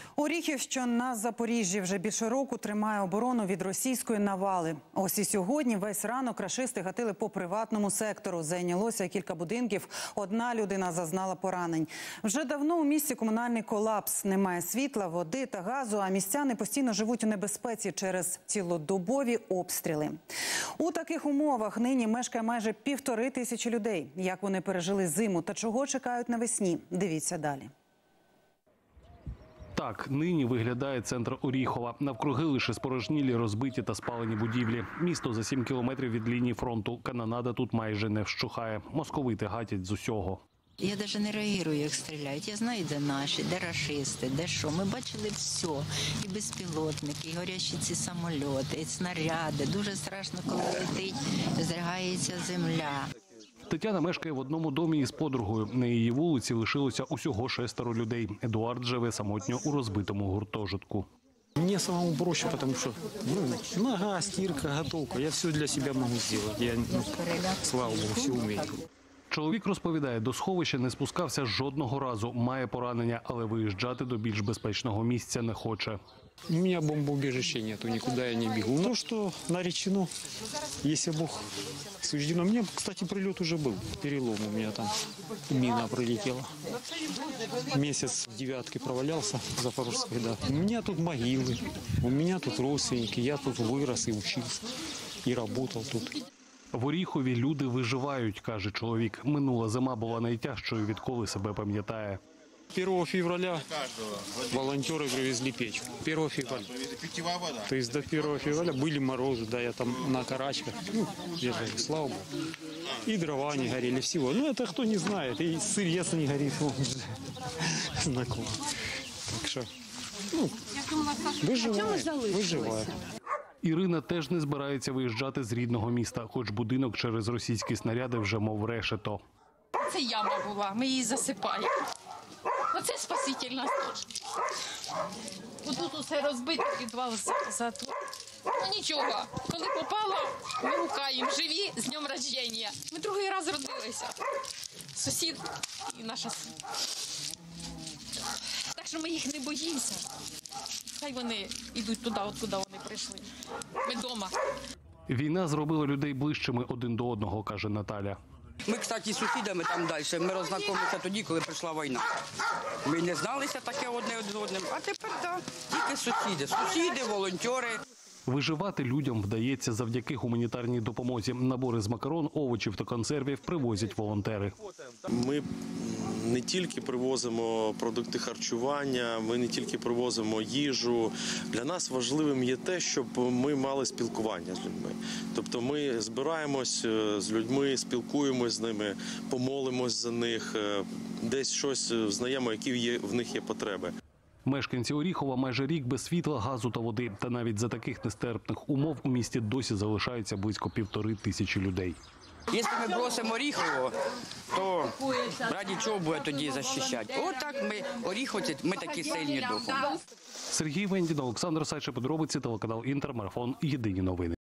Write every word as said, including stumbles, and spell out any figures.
Оріхів, що на Запоріжжі вже більше року тримає оборону від російської навали. Ось і сьогодні весь ранок рашисти гатили по приватному сектору. Зайнялося кілька будинків, одна людина зазнала поранень. Вже давно у місті комунальний колапс. Немає світла, води та газу, а містяни постійно живуть у небезпеці через цілодобові обстріли. У таких умовах нині мешкає майже півтори тисячі людей. Як вони пережили зиму та чого чекають навесні? Дивіться далі. Так, нині виглядає центр Оріхова. Навкруги лише спорожнілі, розбиті та спалені будівлі. Місто за сім кілометрів від лінії фронту. Канонада тут майже не вщухає. Московити гатять з усього. Я навіть не реагую, як стріляють. Я знаю, де наші, де рашисти, де що. Ми бачили все. І безпілотники, і горячі ці самольоти, і снаряди. Дуже страшно, коли летить, зригається земля. Тетяна мешкає в одному домі із подругою. На її вулиці лишилося усього шестеро людей. Едуард живе самотньо у розбитому гуртожитку. Мне самому проще, потому что ну, нога, стирка, готовка. Я все для себя могу сделать. Я, ну, слава Богу, все умею. Чоловік розповідає, до сховища не спускався жодного разу. Має поранення, але виїжджати до більш безпечного місця не хоче. У меня бомбоубежища нету, никуда я не бегу. То, что наречено, если Бог суждено. У меня, кстати, прилет уже был, перелом у меня там, мина прилетела. Месяц в девятке провалялся в Запорожской, да. У меня тут могилы, у меня тут родственники, я тут вырос и учился, и работал тут. В Оріхові люди виживають, каже чоловік. Минула зима була найтяжчою, відколи себе пам'ятає. первого февраля волонтеры привезли печку. первого февраля. То есть до первого февраля были морозы, да, я там на карачках, ну, я же, слава Богу. И дрова не горели, всего. Ну, это кто не знает, и сырец не горит, он же знаком. Так что, ну, выживает, выживает. Ірина теж не збирається виїжджати з рідного міста, хоч будинок через російські снаряди вже мов решето. Це яма була, ми її засипаємо. Оце спаситель нас тут. Тут усе розбито, підвал зато. Ну нічого, коли попало, ми гукаємо, живі, з днем рождення. Ми другий раз родилися. Сусід і наша син. Так що ми їх не боїмося. Хай вони йдуть туди, откуда вони прийшли. Ми вдома. Війна зробила людей ближчими один до одного, каже Наталя. Ми, кстати, з сусідами там далі. Ми роззнайомилися тоді, коли прийшла війна. Ми не зналися таке одне з одним, а тепер так, тільки сусіди. Сусіди, волонтери. Виживати людям вдається завдяки гуманітарній допомозі. Набори з макарон, овочів та консервів привозять волонтери. Ми не тільки привозимо продукти харчування, ми не тільки привозимо їжу. Для нас важливим є те, щоб ми мали спілкування з людьми. Тобто ми збираємось з людьми, спілкуємось з ними, помолимось за них, десь щось знаємо, які є, в них є потреби. Мешканці Оріхова майже рік без світла, газу та води. Та навіть за таких нестерпних умов у місті досі залишається близько півтори тисячі людей. Якщо ми бросимо Оріхово, то раді чого буде тоді захищати? Отак ми, оріховці, ми такі сильні духом. Сергій Вендін, Олександр Сайше, подробиці, телеканал Інтер, марафон, єдині новини.